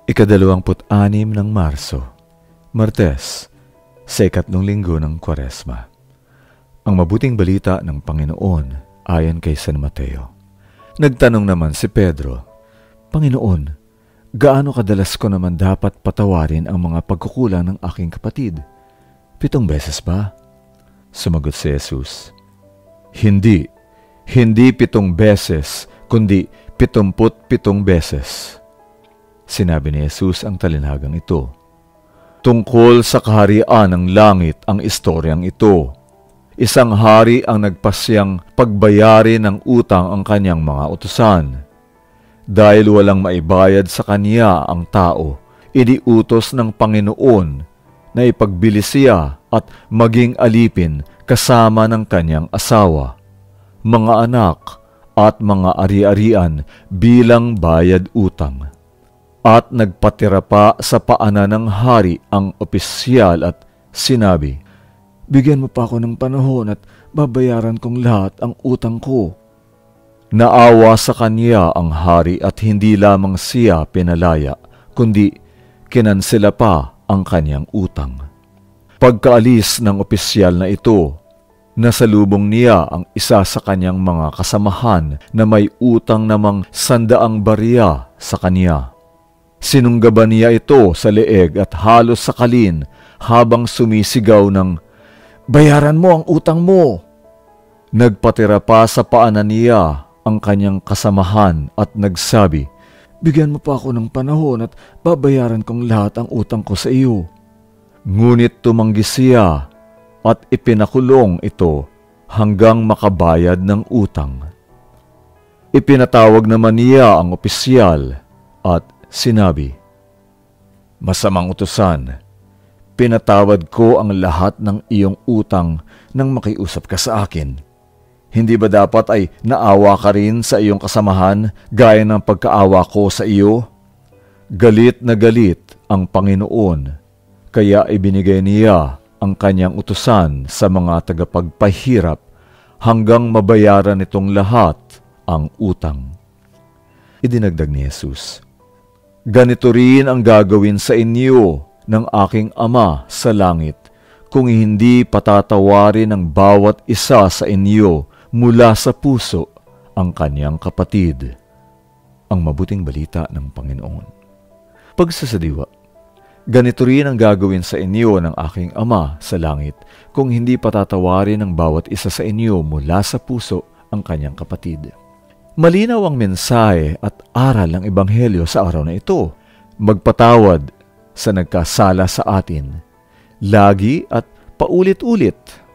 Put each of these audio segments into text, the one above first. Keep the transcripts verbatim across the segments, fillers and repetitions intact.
Ikadalawamput-anim ng Marso, Martes, sa ikatlong linggo ng Kwaresma. Ang mabuting balita ng Panginoon ayon kay San Mateo. Nagtanong naman si Pedro, Panginoon, gaano kadalas ko naman dapat patawarin ang mga pagkukulang ng aking kapatid? Pitong beses ba? Sumagot si Jesus, Hindi, hindi pitong beses, kundi pitumput pitong beses. Sinabi ni Jesus ang talinhagang ito. Tungkol sa kaharian ng langit ang istoryang ito. Isang hari ang nagpasyang pagbayari ng utang ang kanyang mga utusan. Dahil walang maibayad sa kanya ang tao, iniutos ng Panginoon na ipagbili siya at maging alipin kasama ng kanyang asawa, mga anak at mga ari-arian bilang bayad utang. At nagpatira pa sa paanan ng hari ang opisyal at sinabi, Bigyan mo pa ako ng panahon at babayaran kong lahat ang utang ko. Naawa sa kanya ang hari at hindi lamang siya pinalaya, kundi kinansela pa ang kanyang utang. Pagkaalis ng opisyal na ito, nasalubong niya ang isa sa kanyang mga kasamahan na may utang namang sandaang barya sa kanya. Sinunggaban niya ito sa leeg at halos sakalin habang sumisigaw ng, Bayaran mo ang utang mo! Nagpatira pa sa paanan niya ang kanyang kasamahan at nagsabi, Bigyan mo pa ako ng panahon at babayaran kong lahat ang utang ko sa iyo. Ngunit tumanggi siya at ipinakulong ito hanggang makabayad ng utang. Ipinatawag naman niya ang opisyal at sinabi, Masamang utusan, pinatawad ko ang lahat ng iyong utang nang makiusap ka sa akin. Hindi ba dapat ay naawa ka rin sa iyong kasamahan gaya ng pagkaawa ko sa iyo? Galit na galit ang Panginoon, kaya ibinigay niya ang kanyang utusan sa mga tagapagpahirap hanggang mabayaran itong lahat ang utang. Idinagdag ni Jesus, Ganito rin ang gagawin sa inyo ng aking Ama sa langit kung hindi patatawarin ng bawat isa sa inyo mula sa puso ang kanyang kapatid. Ang mabuting balita ng Panginoon. Pagsasadiwa, ganito rin ang gagawin sa inyo ng aking Ama sa langit kung hindi patatawarin ng bawat isa sa inyo mula sa puso ang kanyang kapatid. Malinaw ang mensahe at aral ng Ebanghelyo sa araw na ito. Magpatawad sa nagkasala sa atin, lagi at paulit-ulit.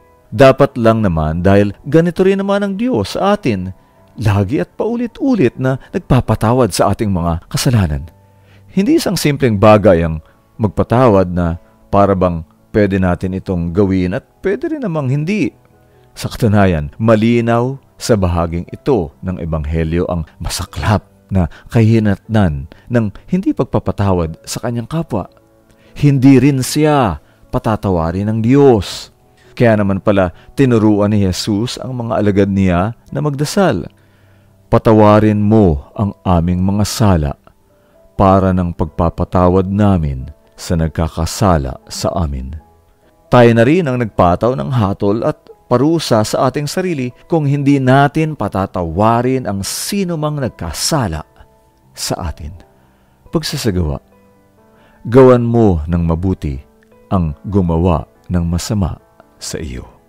Dapat lang naman dahil ganito rin naman ang Diyos sa atin, lagi at paulit-ulit na nagpapatawad sa ating mga kasalanan. Hindi isang simpleng bagay ang magpatawad na para bang pwede natin itong gawin at pwede rin namang hindi. Sa katunayan, malinaw sa bahaging ito ng Ebanghelyo ang masaklap na kahinatnan ng hindi pagpapatawad sa kanyang kapwa. Hindi rin siya patatawarin ng Diyos. Kaya naman pala tinuruan ni Jesus ang mga alagad niya na magdasal. Patawarin mo ang aming mga sala para ng pagpapatawad namin sa nagkakasala sa amin. Tayo na rin ang nagpataw ng hatol at parusa sa ating sarili kung hindi natin patatawarin ang sino mang nagkasala sa atin. Pagsasagawa, gawan mo ng mabuti ang gumawa ng masama sa iyo.